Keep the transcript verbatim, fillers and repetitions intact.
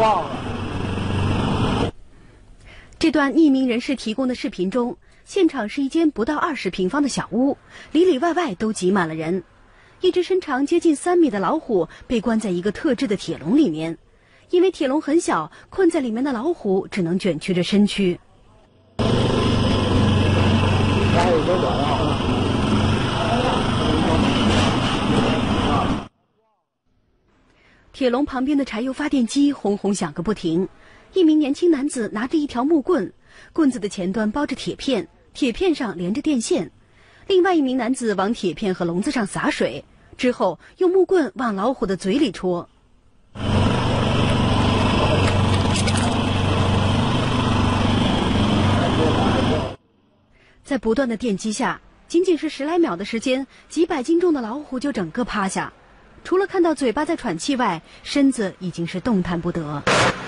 忘了。 这段匿名人士提供的视频中，现场是一间不到二十平方的小屋，里里外外都挤满了人。一只身长接近三米的老虎被关在一个特制的铁笼里面，因为铁笼很小，困在里面的老虎只能卷曲着身躯。铁笼旁边的柴油发电机轰轰响个不停，一名年轻男子拿着一条木棍，棍子的前端包着铁片，铁片上连着电线。另外一名男子往铁片和笼子上洒水，之后用木棍往老虎的嘴里戳。在不断的电击下，仅仅是十来秒的时间，几百斤重的老虎就整个趴下，除了看到嘴巴在喘气外，身子已经是动弹不得。